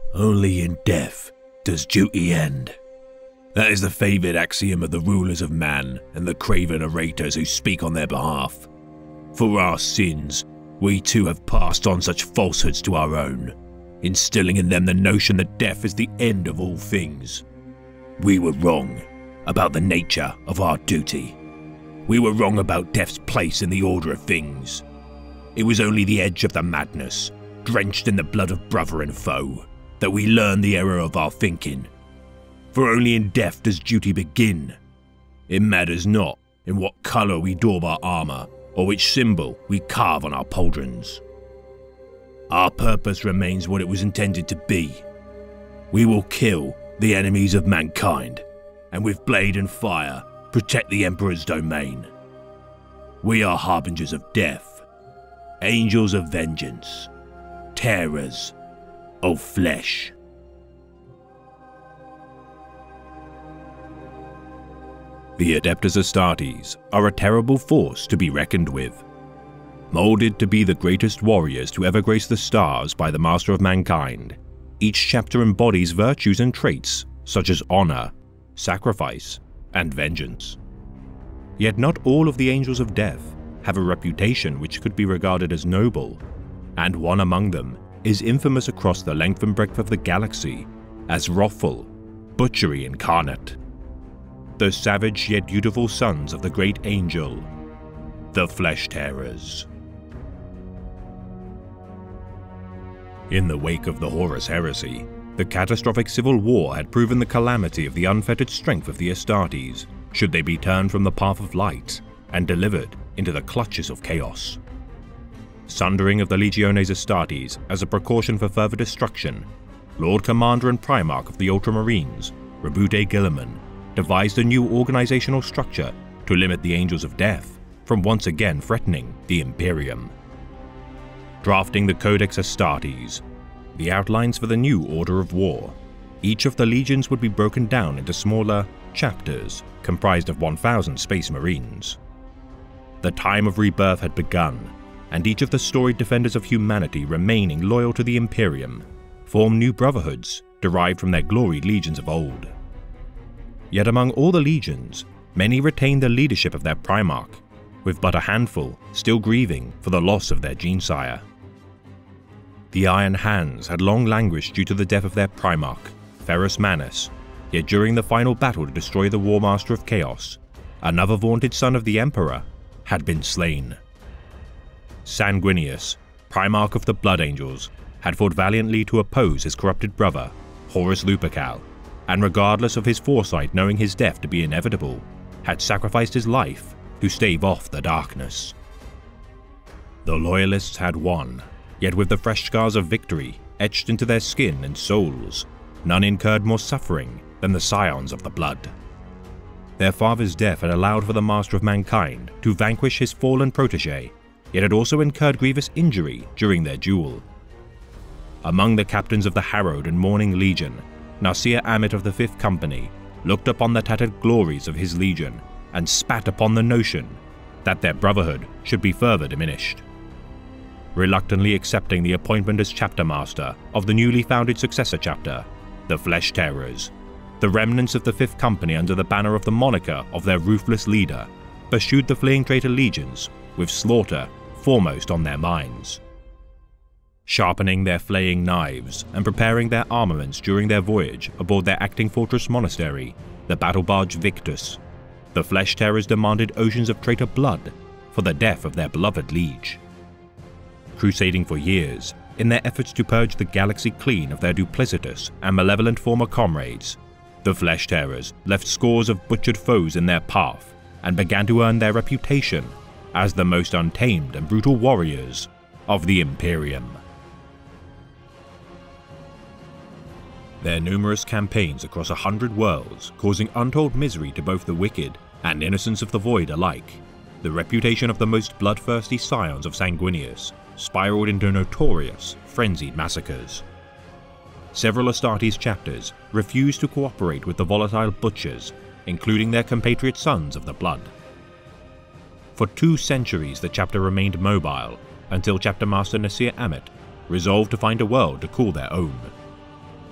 Only in death does duty end. That is the favoured axiom of the rulers of man and the craven orators who speak on their behalf. For our sins, we too have passed on such falsehoods to our own, instilling in them the notion that death is the end of all things. We were wrong about the nature of our duty. We were wrong about death's place in the order of things. It was only the edge of the madness, drenched in the blood of brother and foe, that we learned the error of our thinking. For only in death does duty begin. It matters not in what colour we daub our armour, or which symbol we carve on our pauldrons. Our purpose remains what it was intended to be. We will kill the enemies of mankind, and with blade and fire protect the Emperor's domain. We are harbingers of death, angels of vengeance, terrors of flesh. The Adeptus Astartes are a terrible force to be reckoned with. Moulded to be the greatest warriors to ever grace the stars by the Master of Mankind, each chapter embodies virtues and traits such as honor, sacrifice, and vengeance. Yet not all of the Angels of Death have a reputation which could be regarded as noble, and one among them is infamous across the length and breadth of the galaxy as wrathful, butchery incarnate. The savage yet beautiful sons of the great angel, the Flesh Tearers. In the wake of the Horus Heresy, the catastrophic civil war had proven the calamity of the unfettered strength of the Astartes, should they be turned from the path of light and delivered into the clutches of chaos. Sundering of the Legiones Astartes as a precaution for further destruction, Lord Commander and Primarch of the Ultramarines, Rabute Guilliman, devised a new organizational structure to limit the Angels of Death from once again threatening the Imperium. Drafting the Codex Astartes, the outlines for the new order of war, each of the legions would be broken down into smaller chapters comprised of 1,000 Space Marines. The time of rebirth had begun, and each of the storied defenders of humanity remaining loyal to the Imperium formed new brotherhoods derived from their gloried legions of old. Yet among all the legions, many retained the leadership of their Primarch, with but a handful still grieving for the loss of their Genesire. The Iron Hands had long languished due to the death of their Primarch, Ferrus Manus, yet during the final battle to destroy the War Master of Chaos, another vaunted son of the Emperor had been slain. Sanguinius, Primarch of the Blood Angels, had fought valiantly to oppose his corrupted brother, Horus Lupercal, and regardless of his foresight knowing his death to be inevitable, had sacrificed his life to stave off the darkness. The Loyalists had won, yet with the fresh scars of victory etched into their skin and souls, none incurred more suffering than the Scions of the Blood. Their father's death had allowed for the Master of Mankind to vanquish his fallen protege, yet had also incurred grievous injury during their duel. Among the captains of the harrowed and mourning Legion, Nasir Amit of the 5th Company looked upon the tattered glories of his legion and spat upon the notion that their brotherhood should be further diminished. Reluctantly accepting the appointment as chapter master of the newly founded successor chapter, the Flesh Tearers, the remnants of the 5th Company under the banner of the moniker of their ruthless leader pursued the fleeing traitor legions with slaughter foremost on their minds. Sharpening their flaying knives and preparing their armaments during their voyage aboard their acting fortress monastery, the battle barge Victus, the Flesh Tearers demanded oceans of traitor blood for the death of their beloved liege. Crusading for years, in their efforts to purge the galaxy clean of their duplicitous and malevolent former comrades, the Flesh Tearers left scores of butchered foes in their path and began to earn their reputation as the most untamed and brutal warriors of the Imperium. Their numerous campaigns across 100 worlds causing untold misery to both the wicked and innocents of the Void alike, the reputation of the most bloodthirsty scions of Sanguinius spiraled into notorious, frenzied massacres. Several Astartes chapters refused to cooperate with the volatile butchers, including their compatriot Sons of the Blood. For 2 centuries the chapter remained mobile, until Chapter Master Nasir Amit resolved to find a world to call their own.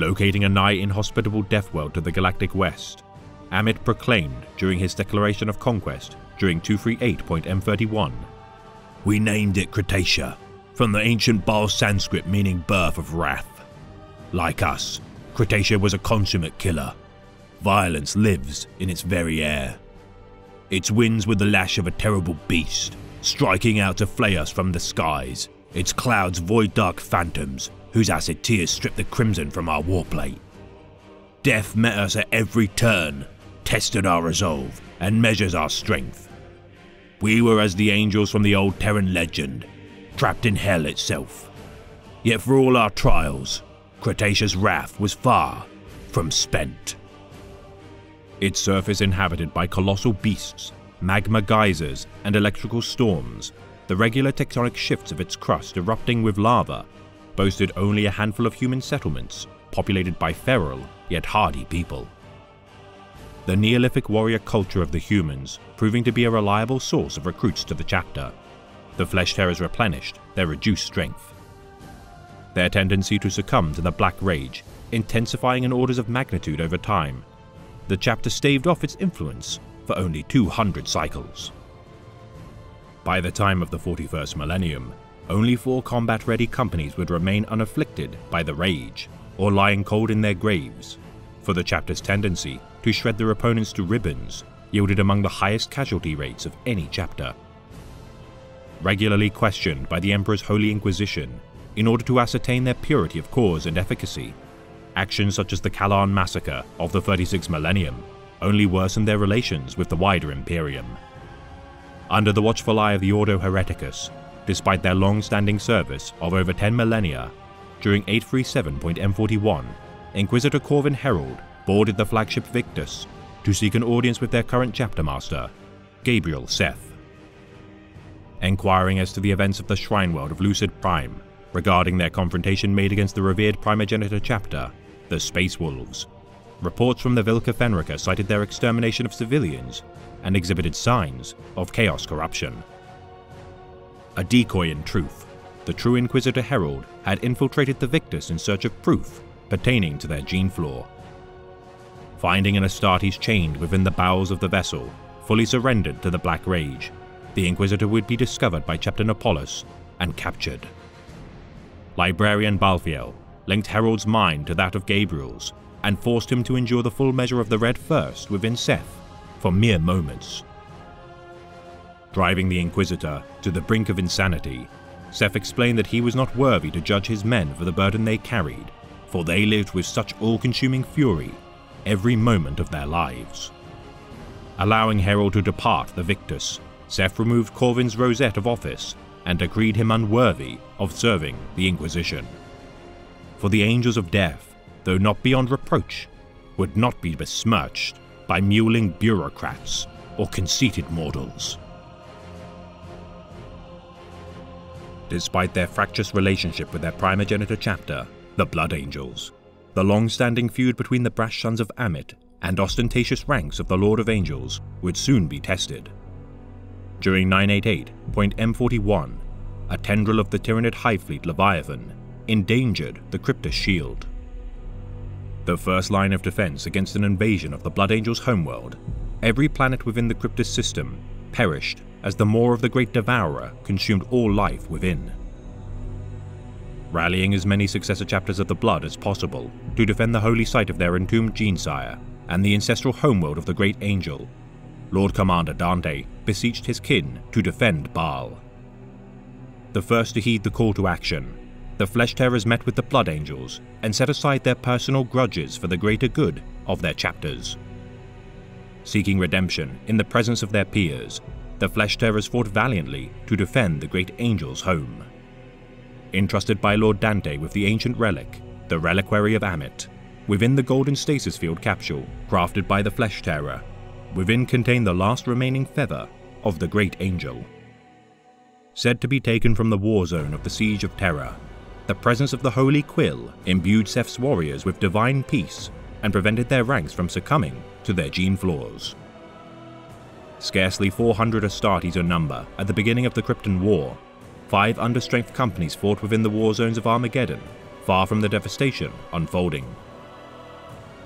Locating a nigh inhospitable death world to the galactic west, Ammit proclaimed during his declaration of conquest during 238.M31, "We named it Cretacia, from the ancient Baal Sanskrit meaning birth of wrath. Like us, Cretacia was a consummate killer. Violence lives in its very air. Its winds were the lash of a terrible beast, striking out to flay us from the skies, its clouds void dark phantoms, whose acid tears strip the crimson from our warplate. Death met us at every turn, tested our resolve, and measures our strength. We were as the angels from the old Terran legend, trapped in hell itself. Yet for all our trials, Cretacea's wrath was far from spent." Its surface inhabited by colossal beasts, magma geysers, and electrical storms, the regular tectonic shifts of its crust erupting with lava, boasted only a handful of human settlements, populated by feral yet hardy people. The Neolithic warrior culture of the humans proving to be a reliable source of recruits to the chapter, the Flesh Terrors replenished their reduced strength. Their tendency to succumb to the Black Rage intensifying in orders of magnitude over time, the chapter staved off its influence for only 200 cycles. By the time of the 41st millennium, only 4 combat-ready companies would remain unafflicted by the Rage, or lying cold in their graves, for the chapter's tendency to shred their opponents to ribbons yielded among the highest casualty rates of any chapter. Regularly questioned by the Emperor's Holy Inquisition in order to ascertain their purity of cause and efficacy, actions such as the Kalan massacre of the 36th millennium only worsened their relations with the wider Imperium. Under the watchful eye of the Ordo Hereticus, despite their long-standing service of over 10 millennia, during 837.M41, Inquisitor Corvin Herald boarded the flagship Victus to seek an audience with their current chapter master, Gabriel Seth. Enquiring as to the events of the Shrine World of Lucid Prime, regarding their confrontation made against the revered primogenitor chapter, the Space Wolves, reports from the Vilca Fenrica cited their extermination of civilians and exhibited signs of chaos corruption. A decoy in truth, the true Inquisitor Herald had infiltrated the Victus in search of proof pertaining to their gene flaw. Finding an Astartes chained within the bowels of the vessel, fully surrendered to the Black Rage, the Inquisitor would be discovered by Chapter Nepolis and captured. Librarian Balthiel linked Herald's mind to that of Gabriel's and forced him to endure the full measure of the Red Thirst within Seth for mere moments. Driving the Inquisitor to the brink of insanity, Seth explained that he was not worthy to judge his men for the burden they carried, for they lived with such all-consuming fury every moment of their lives. Allowing Herald to depart the Victus, Seth removed Corvin's rosette of office and decreed him unworthy of serving the Inquisition. For the Angels of Death, though not beyond reproach, would not be besmirched by mewling bureaucrats or conceited mortals. Despite their fractious relationship with their primogenitor chapter, the Blood Angels, the long-standing feud between the brash sons of Ammit and ostentatious ranks of the Lord of Angels would soon be tested. During 988.M41, a tendril of the Tyranid Hive Fleet Leviathan endangered the Cryptus Shield. The first line of defense against an invasion of the Blood Angels' homeworld, every planet within the Cryptus system perished as the maw of the Great Devourer consumed all life within. Rallying as many successor chapters of the Blood as possible to defend the holy site of their entombed Genesire and the ancestral homeworld of the Great Angel, Lord Commander Dante beseeched his kin to defend Baal. The first to heed the call to action, the Flesh Terrors met with the Blood Angels and set aside their personal grudges for the greater good of their chapters. Seeking redemption in the presence of their peers, the Flesh Terrors fought valiantly to defend the Great Angel's home. Entrusted by Lord Dante with the ancient relic, the Reliquary of Ammit, within the golden stasis field capsule crafted by the Flesh Terror, within contained the last remaining feather of the Great Angel. Said to be taken from the war zone of the Siege of Terra, the presence of the Holy Quill imbued Seth's warriors with divine peace and prevented their ranks from succumbing to their gene flaws. Scarcely 400 Astartes in number at the beginning of the Krypton War, 5 understrength companies fought within the war zones of Armageddon, far from the devastation unfolding.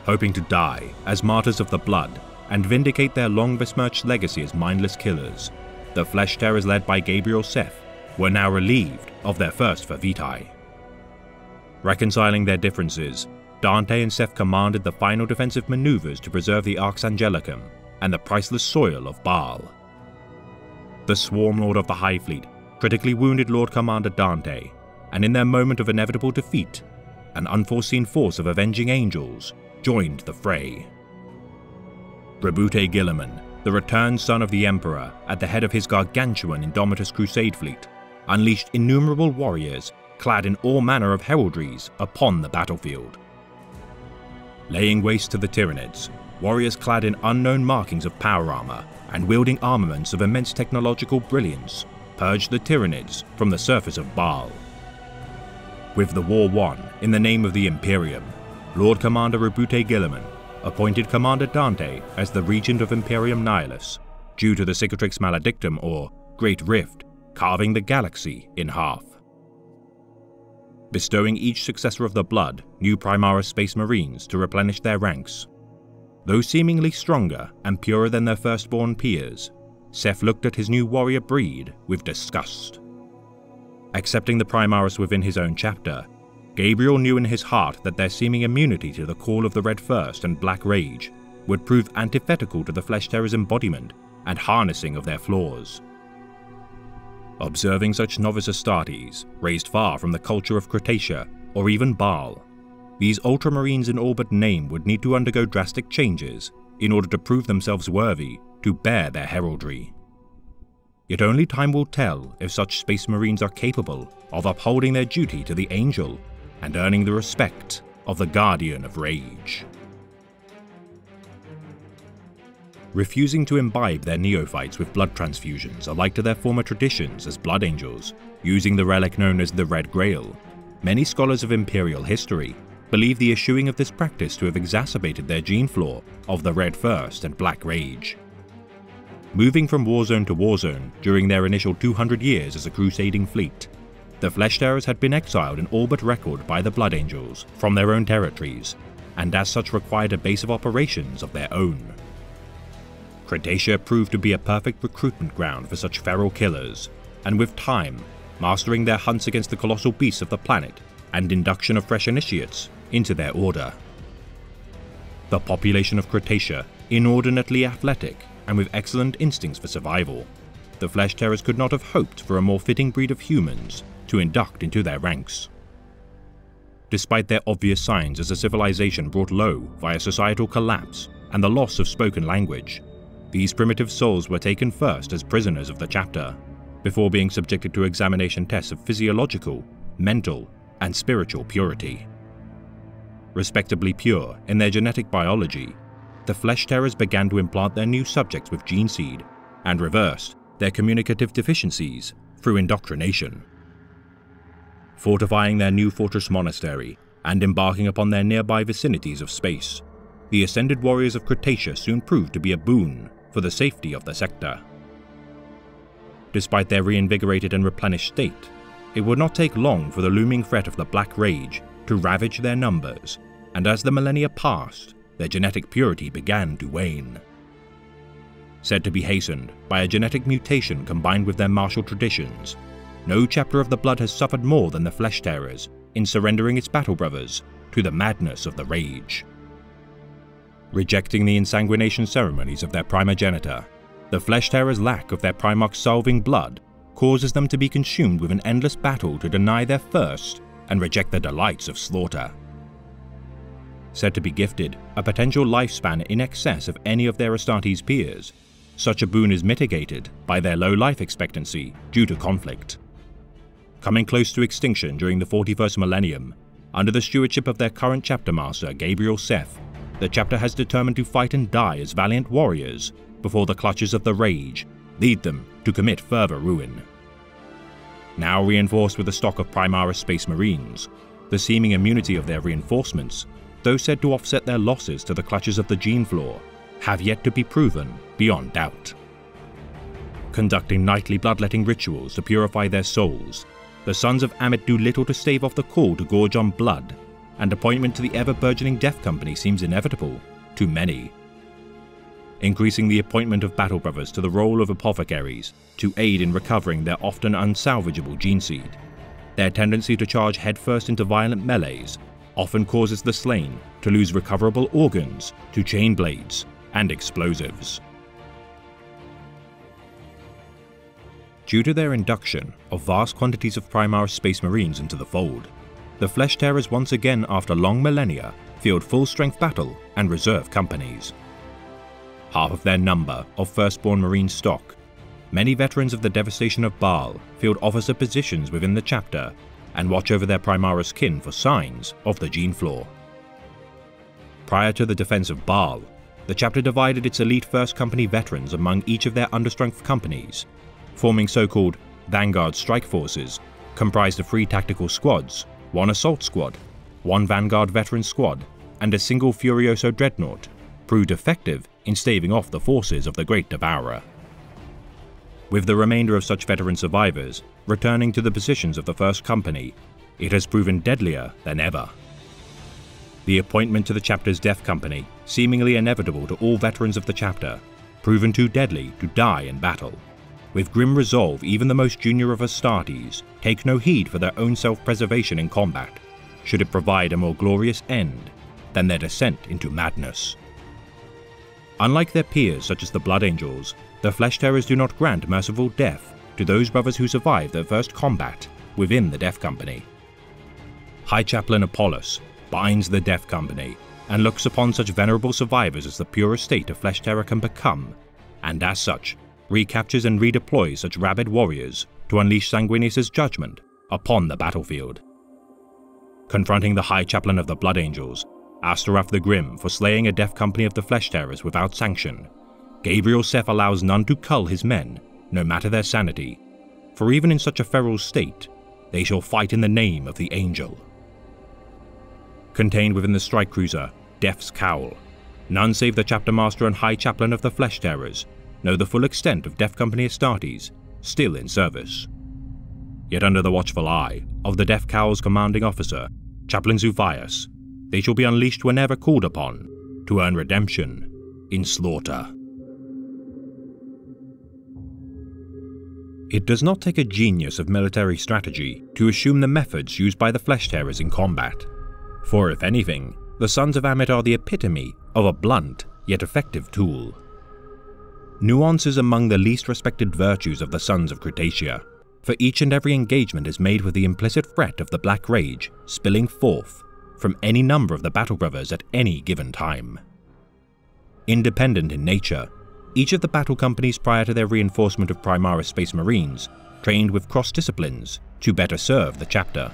hoping to die as martyrs of the blood and vindicate their long besmirched legacy as mindless killers. The Flesh Tearers led by Gabriel Seth were now relieved of their first vitae. Reconciling their differences, Dante and Seth commanded the final defensive maneuvers to preserve the Arx Angelicum and the priceless soil of Baal. The Swarm Lord of the High Fleet critically wounded Lord Commander Dante, and in their moment of inevitable defeat, an unforeseen force of avenging angels joined the fray. Brabute Guilliman, the returned son of the Emperor at the head of his gargantuan Indomitus Crusade fleet, unleashed innumerable warriors clad in all manner of heraldries upon the battlefield. Laying waste to the Tyranids, warriors clad in unknown markings of power armor and wielding armaments of immense technological brilliance purged the Tyranids from the surface of Baal. With the war won in the name of the Imperium, Lord Commander Brabute Guilliman appointed Commander Dante as the Regent of Imperium Nihilus, due to the Cicatrix Maledictum or Great Rift carving the galaxy in half. Bestowing each successor of the Blood new Primaris Space Marines to replenish their ranks. Though seemingly stronger and purer than their firstborn peers, Seth looked at his new warrior breed with disgust. Accepting the Primaris within his own chapter, Gabriel knew in his heart that their seeming immunity to the call of the Red First and Black Rage would prove antithetical to the Flesh Tearers' embodiment and harnessing of their flaws. Observing such novice Astartes, raised far from the culture of Cretacia or even Baal, these Ultramarines in all but name would need to undergo drastic changes in order to prove themselves worthy to bear their heraldry. Yet only time will tell if such Space Marines are capable of upholding their duty to the Angel and earning the respect of the Guardian of Rage. Refusing to imbibe their neophytes with blood transfusions alike to their former traditions as Blood Angels, using the relic known as the Red Grail, many scholars of Imperial history believe the eschewing of this practice to have exacerbated their gene flaw of the Red First and Black Rage. Moving from warzone to warzone during their initial 200 years as a crusading fleet, the Flesh Tearers had been exiled in all but record by the Blood Angels from their own territories, and as such required a base of operations of their own. Cretacia proved to be a perfect recruitment ground for such feral killers, and with time, mastering their hunts against the colossal beasts of the planet and induction of fresh initiates into their order. The population of Cretacia, inordinately athletic and with excellent instincts for survival, the Flesh Tearers could not have hoped for a more fitting breed of humans to induct into their ranks. Despite their obvious signs as a civilization brought low via societal collapse and the loss of spoken language, these primitive souls were taken first as prisoners of the chapter, before being subjected to examination tests of physiological, mental, and spiritual purity. Respectably pure in their genetic biology, the Flesh Tearers began to implant their new subjects with gene seed and reversed their communicative deficiencies through indoctrination. Fortifying their new fortress monastery and embarking upon their nearby vicinities of space, the ascended warriors of Cretacia soon proved to be a boon for the safety of the sector. Despite their reinvigorated and replenished state, it would not take long for the looming threat of the Black Rage to ravage their numbers, and as the millennia passed, their genetic purity began to wane. Said to be hastened by a genetic mutation combined with their martial traditions, no chapter of the Blood has suffered more than the Flesh Tearers in surrendering its battle brothers to the madness of the Rage. Rejecting the insanguination ceremonies of their primogenitor, the Flesh Tearers' lack of their Primarch-solving blood causes them to be consumed with an endless battle to deny their thirst and reject the delights of slaughter. Said to be gifted a potential lifespan in excess of any of their Astartes peers, such a boon is mitigated by their low life expectancy due to conflict. Coming close to extinction during the 41st millennium, under the stewardship of their current chapter master Gabriel Seth, the chapter has determined to fight and die as valiant warriors before the clutches of the Rage lead them to commit further ruin. Now reinforced with a stock of Primaris Space Marines, the seeming immunity of their reinforcements, though said to offset their losses to the clutches of the gene flaw, have yet to be proven beyond doubt. Conducting nightly bloodletting rituals to purify their souls, the sons of Ammit do little to stave off the call to gorge on blood, and appointment to the ever-burgeoning Death Company seems inevitable to many. Increasing the appointment of Battle Brothers to the role of apothecaries to aid in recovering their often unsalvageable gene seed. Their tendency to charge headfirst into violent melees often causes the slain to lose recoverable organs to chain blades and explosives. Due to their induction of vast quantities of Primaris Space Marines into the fold, the Flesh Tearers once again after long millennia field full-strength battle and reserve companies. Half of their number of firstborn Marine stock, many veterans of the devastation of Baal field officer positions within the chapter and watch over their Primaris kin for signs of the gene flaw. Prior to the defense of Baal, the chapter divided its elite First Company veterans among each of their understrength companies, forming so-called Vanguard Strike Forces, comprised of 3 tactical squads, 1 assault squad, 1 Vanguard veteran squad, and a single Furioso dreadnought, proved effective in staving off the forces of the Great Devourer. With the remainder of such veteran survivors returning to the positions of the First Company, it has proven deadlier than ever. The appointment to the chapter's Death Company, seemingly inevitable to all veterans of the chapter, proven too deadly to die in battle. With grim resolve, even the most junior of Astartes take no heed for their own self-preservation in combat, should it provide a more glorious end than their descent into madness. Unlike their peers such as the Blood Angels, the Flesh Tearers do not grant merciful death to those brothers who survive their first combat within the Death Company. High Chaplain Apollos binds the Death Company and looks upon such venerable survivors as the purest state a Flesh Tearer can become, and as such, recaptures and redeploys such rabid warriors to unleash Sanguinius' judgment upon the battlefield. Confronting the High Chaplain of the Blood Angels, Astaroth the Grim for slaying a Death Company of the Flesh Tearers without sanction, Gabriel Seth allows none to cull his men, no matter their sanity, for even in such a feral state, they shall fight in the name of the Angel. Contained within the strike cruiser, Death's Cowl, none save the Chapter Master and High Chaplain of the Flesh Tearers know the full extent of Death Company Astartes still in service. Yet under the watchful eye of the Death Cowl's commanding officer, Chaplain Zuvius, they shall be unleashed whenever called upon to earn redemption in slaughter. It does not take a genius of military strategy to assume the methods used by the Flesh Tearers in combat, for if anything, the Sons of Ammit are the epitome of a blunt yet effective tool. Nuance is among the least respected virtues of the Sons of Cretacia, for each and every engagement is made with the implicit threat of the Black Rage spilling forth from any number of the Battle Brothers at any given time. Independent in nature, each of the battle companies prior to their reinforcement of Primaris Space Marines trained with cross-disciplines to better serve the chapter.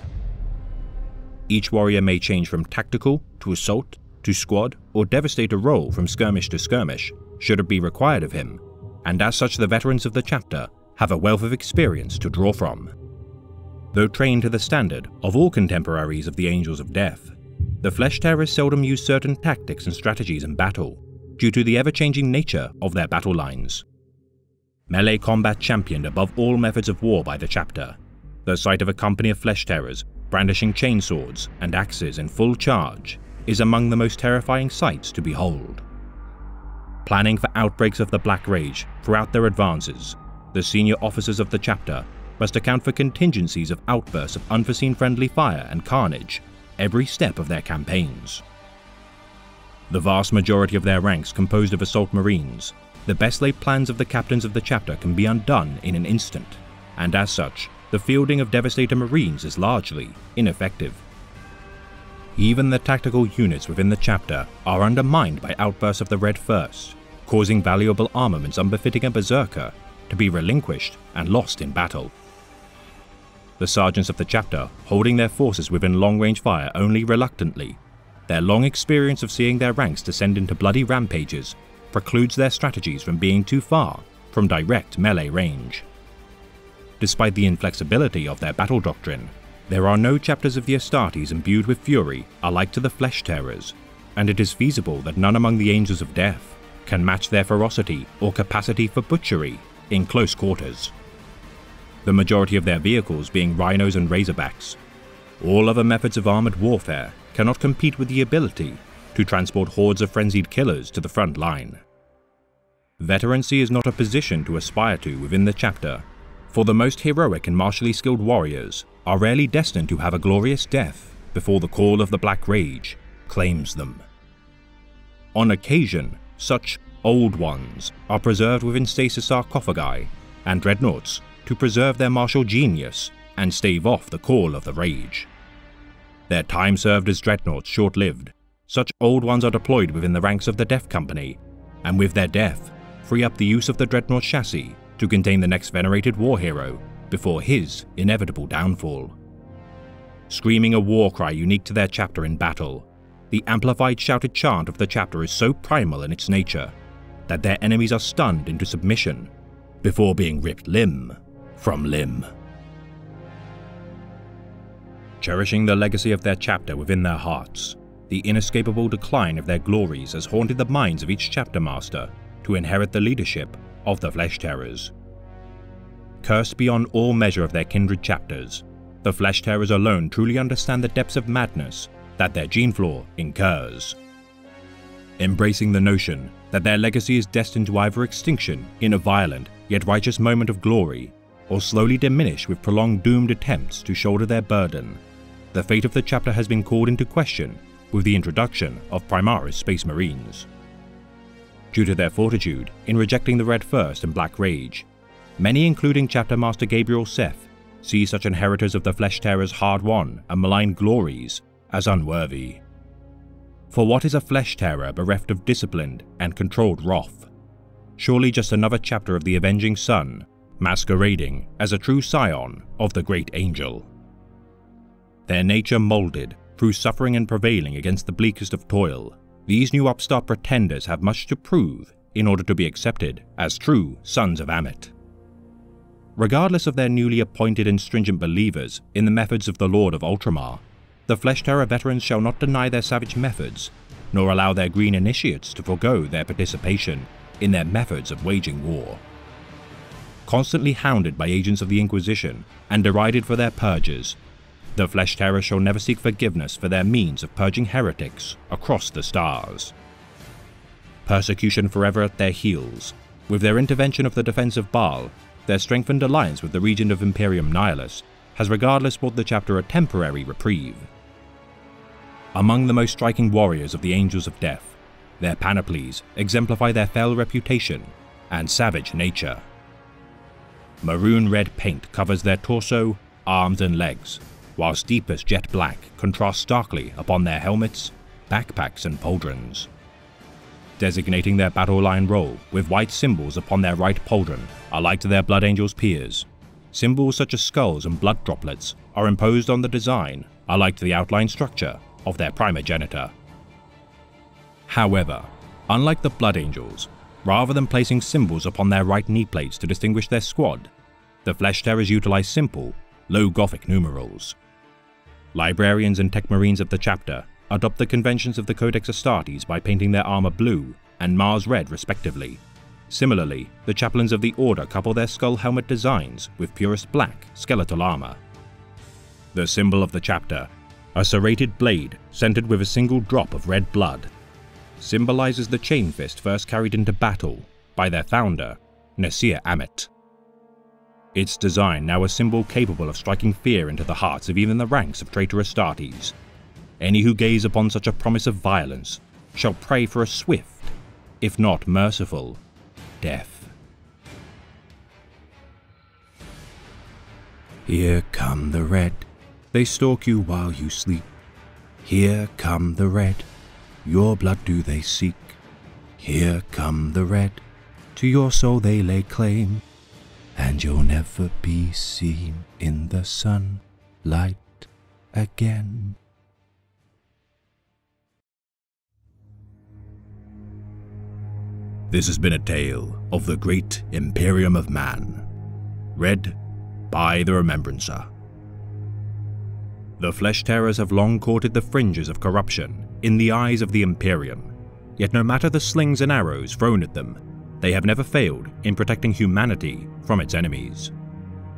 Each warrior may change from tactical to assault to squad or Devastator role from skirmish to skirmish should it be required of him, and as such the veterans of the chapter have a wealth of experience to draw from. Though trained to the standard of all contemporaries of the Angels of Death, the Flesh Tearers seldom use certain tactics and strategies in battle, due to the ever-changing nature of their battle lines. Melee combat championed above all methods of war by the chapter, the sight of a company of Flesh Tearers brandishing chainswords and axes in full charge is among the most terrifying sights to behold. Planning for outbreaks of the Black Rage throughout their advances, the senior officers of the chapter must account for contingencies of outbursts of unforeseen friendly fire and carnage every step of their campaigns. The vast majority of their ranks composed of assault marines, the best laid plans of the captains of the chapter can be undone in an instant, and as such, the fielding of Devastator Marines is largely ineffective. Even the tactical units within the chapter are undermined by outbursts of the Red First, causing valuable armaments unbefitting a berserker to be relinquished and lost in battle. The sergeants of the chapter holding their forces within long-range fire only reluctantly, their long experience of seeing their ranks descend into bloody rampages precludes their strategies from being too far from direct melee range. Despite the inflexibility of their battle doctrine, there are no chapters of the Astartes imbued with fury alike to the Flesh Tearers, and it is feasible that none among the Angels of Death can match their ferocity or capacity for butchery in close quarters. The majority of their vehicles being rhinos and razorbacks, all other methods of armored warfare cannot compete with the ability to transport hordes of frenzied killers to the front line. Veterancy is not a position to aspire to within the chapter, for the most heroic and martially skilled warriors are rarely destined to have a glorious death before the call of the Black Rage claims them. On occasion, such Old Ones are preserved within stasis sarcophagi and dreadnoughts to preserve their martial genius and stave off the call of the Rage. Their time served as dreadnoughts short-lived, such Old Ones are deployed within the ranks of the Death Company, and with their death, free up the use of the dreadnought chassis to contain the next venerated war hero before his inevitable downfall. Screaming a war cry unique to their chapter in battle, the amplified shouted chant of the chapter is so primal in its nature that their enemies are stunned into submission before being ripped limb from limb. Cherishing the legacy of their chapter within their hearts, the inescapable decline of their glories has haunted the minds of each chapter master to inherit the leadership of the Flesh Terrors. Cursed beyond all measure of their kindred chapters, the Flesh Terrors alone truly understand the depths of madness that their gene flaw incurs. Embracing the notion that their legacy is destined to either extinction in a violent yet righteous moment of glory, or slowly diminish with prolonged doomed attempts to shoulder their burden, the fate of the chapter has been called into question with the introduction of Primaris Space Marines. Due to their fortitude in rejecting the Red First and Black Rage, many including Chapter Master Gabriel Seth see such inheritors of the Flesh Terror's hard-won and maligned glories as unworthy. For what is a Flesh Terror bereft of disciplined and controlled wrath? Surely just another chapter of the Avenging Sun, masquerading as a true scion of the Great Angel. Their nature moulded through suffering and prevailing against the bleakest of toil, these new upstart pretenders have much to prove in order to be accepted as true sons of Ammit. Regardless of their newly appointed and stringent believers in the methods of the Lord of Ultramar, the Flesh Terror veterans shall not deny their savage methods, nor allow their green initiates to forego their participation in their methods of waging war. Constantly hounded by agents of the Inquisition and derided for their purges, the Flesh Terror shall never seek forgiveness for their means of purging heretics across the stars. Persecution forever at their heels, with their intervention of the defense of Baal, their strengthened alliance with the region of Imperium Nihilus has regardless brought the chapter a temporary reprieve. Among the most striking warriors of the Angels of Death, their panoplies exemplify their fell reputation and savage nature. Maroon red paint covers their torso, arms and legs, whilst deepest jet black contrasts starkly upon their helmets, backpacks and pauldrons. Designating their battle line role with white symbols upon their right pauldron, alike to their Blood Angels peers, symbols such as skulls and blood droplets are imposed on the design, alike to the outline structure of their primogenitor. However, unlike the Blood Angels, rather than placing symbols upon their right knee plates to distinguish their squad, the Flesh Terrors utilize simple, low Gothic numerals. Librarians and Tech Marines of the chapter adopt the conventions of the Codex Astartes by painting their armor blue and Mars red respectively. Similarly, the chaplains of the Order couple their skull helmet designs with purest black skeletal armor. The symbol of the chapter, a serrated blade centered with a single drop of red blood, symbolizes the chain fist first carried into battle by their founder, Nasir Ammit. Its design now a symbol capable of striking fear into the hearts of even the ranks of traitor Astartes. Any who gaze upon such a promise of violence shall pray for a swift, if not merciful, death. Here come the red, they stalk you while you sleep. Here come the red, your blood do they seek. Here come the red, to your soul they lay claim, and you'll never be seen in the sunlight again. This has been a tale of the great Imperium of Man, read by the Remembrancer. The Flesh Terrors have long courted the fringes of corruption in the eyes of the Imperium, yet no matter the slings and arrows thrown at them, they have never failed in protecting humanity from its enemies.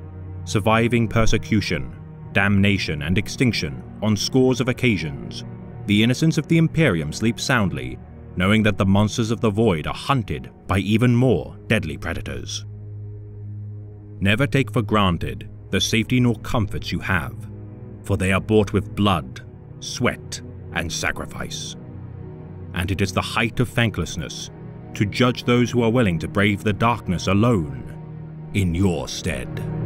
Surviving persecution, damnation and extinction on scores of occasions, the innocents of the Imperium sleep soundly, knowing that the monsters of the void are hunted by even more deadly predators. Never take for granted the safety nor comforts you have, for they are bought with blood, sweat, and sacrifice. And it is the height of thanklessness to judge those who are willing to brave the darkness alone in your stead.